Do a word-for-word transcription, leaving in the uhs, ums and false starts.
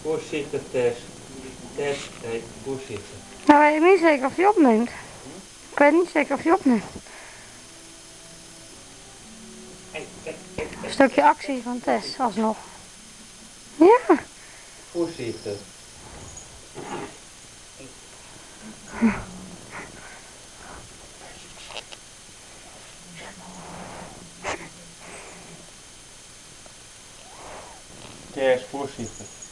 Voorzichtig, Tess. Tess, nee, voorzichtig. Nou, weet ik niet zeker of je opneemt. Ik weet niet zeker of je opneemt. Een stukje actie van Tess, alsnog. Ja. Voorzichtig. Tess, voorzichtig.